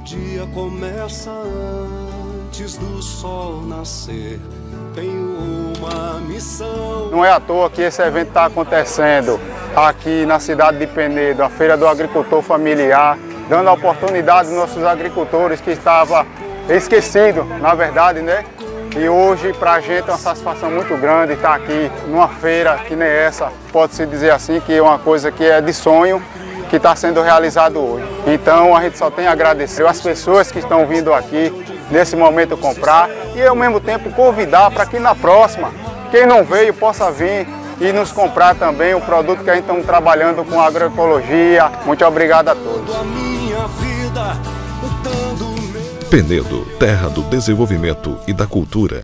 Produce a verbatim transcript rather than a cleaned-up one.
dia começa antes do sol nascer. Tenho uma missão. Não é à toa que esse evento está acontecendo aqui na cidade de Penedo, a Feira do Agricultor Familiar, dando a oportunidade aos nossos agricultores que estavam esquecidos, na verdade, né? E hoje, para a gente, é uma satisfação muito grande estar aqui numa feira que nem essa. Pode-se dizer assim que é uma coisa que é de sonho, que está sendo realizado hoje. Então, a gente só tem a agradecer às pessoas que estão vindo aqui, nesse momento, comprar e, ao mesmo tempo, convidar para que na próxima, quem não veio, possa vir e nos comprar também o produto que a gente está trabalhando com agroecologia. Muito obrigado a todos. Penedo, terra do desenvolvimento e da cultura.